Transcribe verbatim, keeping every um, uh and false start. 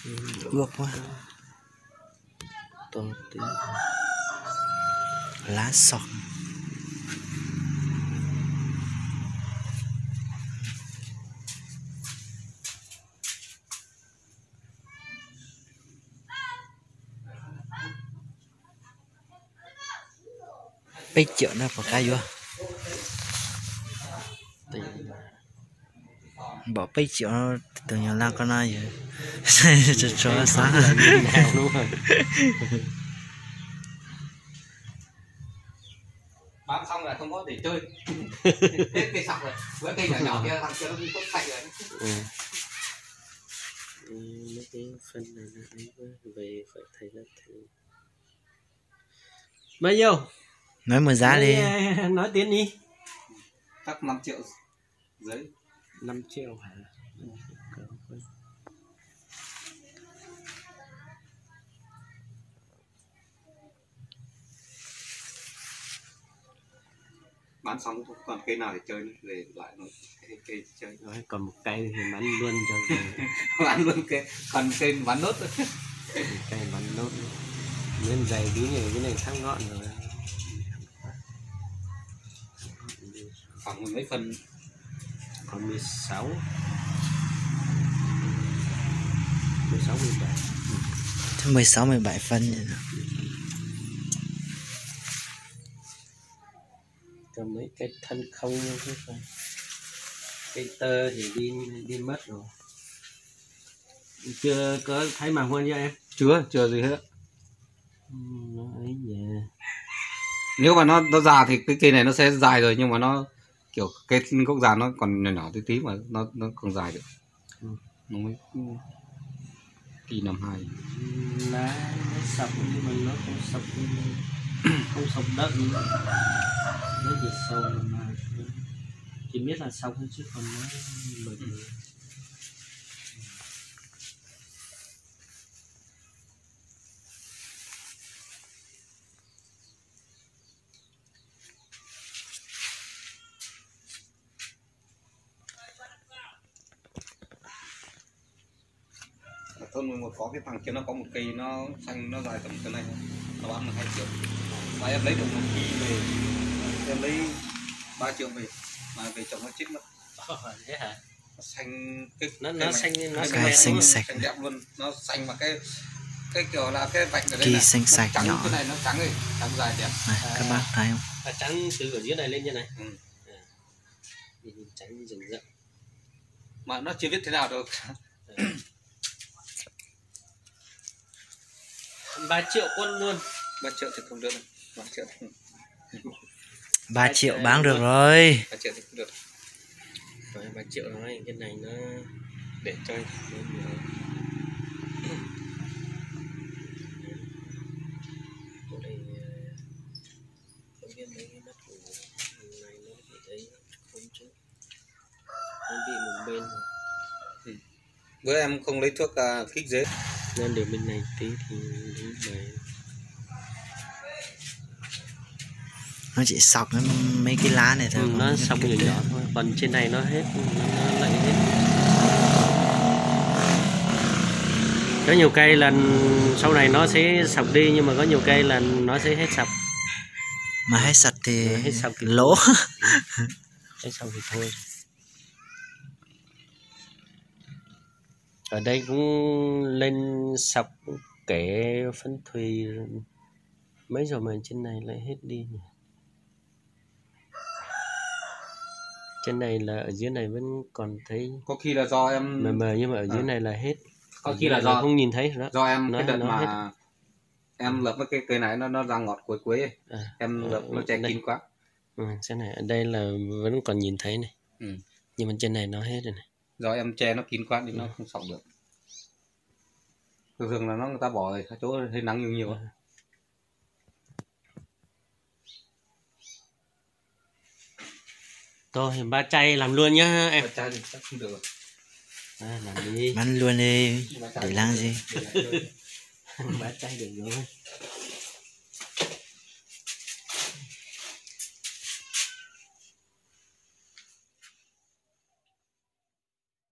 ướp quá. To tí. Lá sọc. Bây triệu nó có cái vô bỏ bây triệu nó từ nhà la con ai vậy cho cho sáng đúng rồi. Bám xong là không có để chơi. Hết cây sọc rồi, bữa cây nhỏ nhỏ kia thằng kia nó cũng sạch rồi. Ừ. Ừ, mấy cái phân này nó ấy quá, về phải thấy là thầy. Bao nhiêu? nói một giá đi. Nói tiền đi. Chắc năm triệu giấy. năm triệu hả? Bán xong không còn cây nào để chơi nữa, về lại một cây, cây chơi. Rồi còn một cây thì bán luôn cho bán luôn cây, còn cây bán nốt rồi. Cây bán nốt nên dày tí này, cái này thắt gọn rồi. Khoảng mấy phần? Còn mười sáu mười sáu mười bảy. mười sáu mười bảy phân vậy đó. Còn mấy cái thân không thôi. Cây tơ thì đi đi mất rồi. Chưa có thấy màng hoa chưa em? Chưa, chưa gì hết. Ừ, nó ấy nhỉ. Nếu mà nó nó già thì cái cây này nó sẽ dài rồi, nhưng mà nó kiểu cây gốc già nó còn nhỏ nhỏ tí tí mà nó nó còn dài được. Ừ. Nó mới kỳ năm hai. Lá nó sọc nhưng mà nó không sọc không sọc đất nữa. Nó chỉ sâu mà chỉ biết là sâu thôi chứ còn nó mệt. Ừ. Ở thôn mười một có cái thằng kia nó có một cây nó xanh nó dài tầm cái này, nó bán được hai triệu, mà em lấy được một kỳ về em lấy ba triệu về, mà về trồng nó chết mất. Ờ, thế hả? Nó xanh cái nó nó xanh nó xanh xanh sạch xanh đẹp luôn, nó xanh mà cái cái kiểu là cái vạch ở đây kỳ này xanh sạch trắng, nhỏ cái này nó trắng rồi, trắng dài đẹp. này, các bác thấy không? À, trắng từ ở dưới này lên như này. Ừ. À, nhìn trắng rừng rậm Mà nó chưa biết thế nào được. À. ba triệu quân luôn. Ba triệu thì không được, ba triệu ba triệu bán được rồi. ba triệu thì không được Rồi ba triệu nói cái này nó để cho nó nhiều. Chỗ này không biết mấy cái nắp của này nó bị thấy không chứ nó bị một bên rồi. Ừ. Bữa em không lấy thuốc uh, kích dế Nên để bên này tí thì lấy bài. Nó chỉ sọc mấy cái lá này thôi. Ừ, nó sọc nhỏ nhỏ thôi, còn trên này nó hết, nó, nó lại hết. Có nhiều cây là sau này nó sẽ sọc đi, nhưng mà có nhiều cây là nó sẽ hết sọc. Mà hết sạch thì hết sọc thì lỗ. Hết sọc thì thôi. Ở đây cũng lên sọc kể phân thùy mấy rồi mà trên này lại hết đi nhỉ. Trên này là ở dưới này vẫn còn thấy có khi là do em mờ mờ, nhưng mà ở dưới à. này là hết. Có ở khi là do không nhìn thấy đó. Do em nó, cái đợt mà hết. em lợp với cái cây này nó nó ra ngọt cuối cuối ấy. À, em lợp nó che kín quá. Ừ, trên này ở đây là vẫn còn nhìn thấy này. Ừ. Nhưng mà trên này nó hết rồi này. Do em che nó kín quá nên ừ. nó không sọc được. Thường thường là nó người ta bỏ ở chỗ hơi nắng nhiều nhiều. À. Thôi ba chay làm luôn nhá em. Ba chay thì chắc không được rồi. À, làm đi. Bán luôn đi để làm gì? Ba chay được rồi.